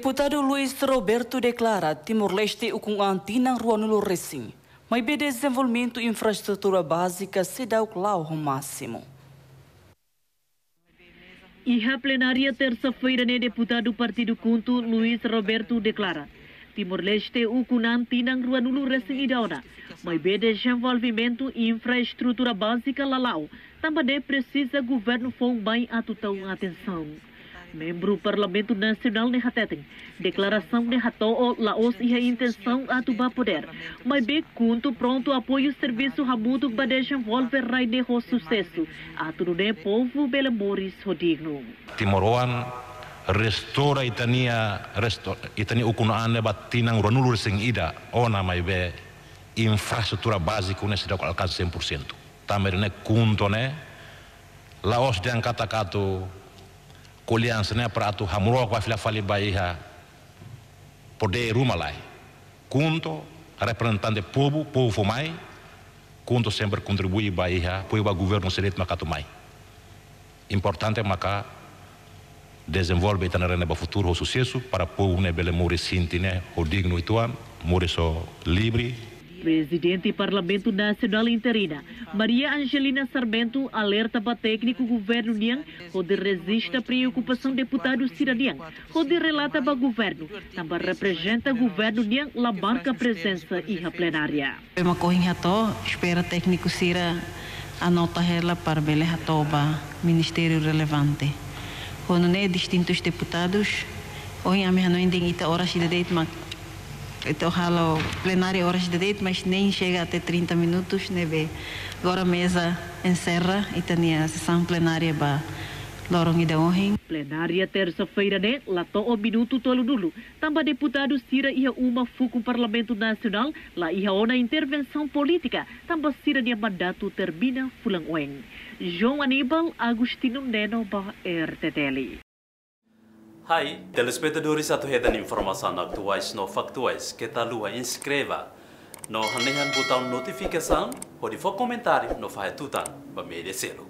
Deputado Luiz Roberto declara Timor-Leste o com antinang ruanulo recém, mas be desenvolvimento infraestrutura básica se dá o ao máximo. E a plenária terça-feira, né, deputado Partido Kuntu Luiz Roberto declara Timor-Leste o com antinang ruanulo recém idauna, mas be desenvolvimento infraestrutura básica lalau, também precisa governo for bem atutão atenção. Membro do Parlamento Nacional Nehateteng, declaração Nehatoo Laos e a intenção a tubar poder, mas bem conto pronto apoio serviço rabudo para desenvolver raide o sucesso, a tudo de povo Belemoris Rodigno. Timoroan restaura itania ukunaan batinang ronulur sing ida ona mai be infraestrutura básica nesse da alcance 100%. Tamerene conto né Laos de kata-kata Koliança né para tu hamuro com a filha fali baia poder rumah lá. Kunto representante povo mai, kunto sempre contribui baia para o governo serit makato mai. Importante maka desenvolve tanarene ba futuro o sucesso para povo ne bele more sintine o digno ituan, more so livre. Presidente do Parlamento Nacional Interina, Maria Angelina Sarmento, alerta para técnico governo Niang, onde resiste a preocupação deputado cidadão, onde relata para governo, também representa governo Niang, la marca presença e a plenária. Uma corrinha to, espera técnico Sira anota ela para bele hatoba ministério relevante. Quando né distintos deputados, hoje a minha não entende horas de date, mas então, halo plenária horas de date, mas nem chega até 30 minutos, né? Agora a mesa encerra e tem a sessão plenária para lorong ida ohin. Plenária terça-feira, né? Lato o minuto tolo dulu. Também deputado Sira ia uma fuku Parlamento Nacional, lá ia ona intervenção política. Também Sira dia mandato termina fulang oeng. João Aníbal Agustino Neno ba RTTL. Hai, telespectadores atuhedan informação atuais no factuais que tá lua inscreva no hanehan botão notificação ou de for comentário no faz tutan ba merecê-lo.